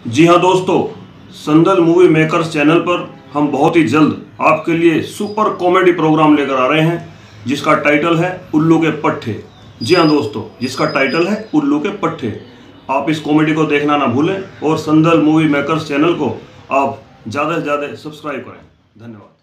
जी हाँ दोस्तों, संदल movie makers channel पर हम बहुत ही जल्द आपके लिए सुपर कॉमेडी प्रोग्राम लेकर आ रहे हैं जिसका टाइटल है उल्लू के पट्टे। जी हाँ दोस्तों, जिसका टाइटल है उल्लू के पट्टे। आप इस कॉमेडी को देखना ना भूलें और संदल मूवी मेकर्स चैनल को आप ज़्यादा से ज़्यादा सब्सक्राइब करें। धन्यवाद।